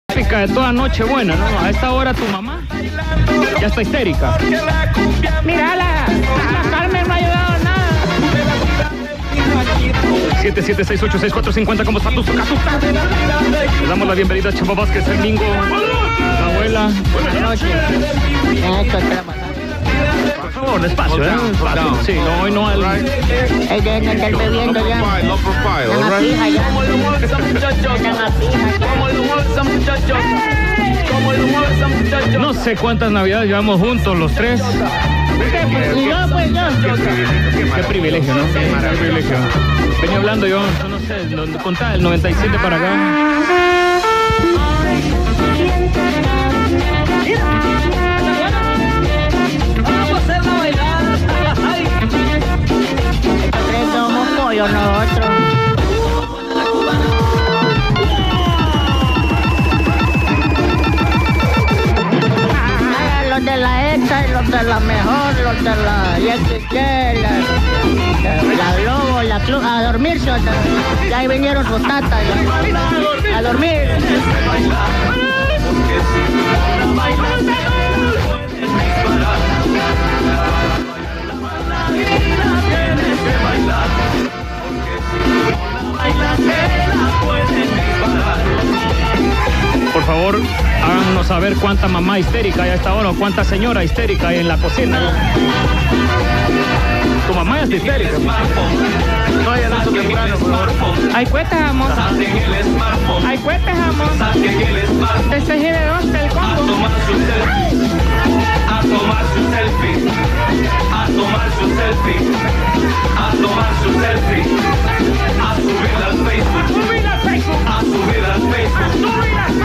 Típica de toda noche buena, ¿no? A esta hora tu mamá ya está histérica. Mírala, la Carmen no ha ayudado a nada. 776864550, ¿cómo está tu casuta? Le damos la bienvenida a Chava Vázquez, el Mingo, la abuela. Buenas noches. Por favor, despacio, ¿eh? Despacio. Sí, no, hoy no al... El de estar bebiendo ya. Low profile, Están all a right? fija ya. Están a fija ya. No sé cuántas navidades llevamos juntos los tres. Y yo, pues yo. Qué privilegio, ¿no? Qué privilegio. Venía hablando yo no sé, contaba el 97 para acá. Tres somos pollos nosotros. Los de la ETA y los de la mejor, los de la YXL, la Globo, la Club, a dormirse, ya ahí vinieron sus tatas, ya, a dormir. Por favor, háganos saber cuánta mamá histérica hay a esta hora o cuánta señora histérica hay en la cocina. Tu mamá es histérica. No hay adelanto temprano, por favor. Ahí cuesta, amor. Ahí cuesta, amor. Este es de dos del combo. A tomar su selfie, a tomar su selfie, a tomar su selfie, a subir al Facebook, a subir al Facebook, a subir al Facebook.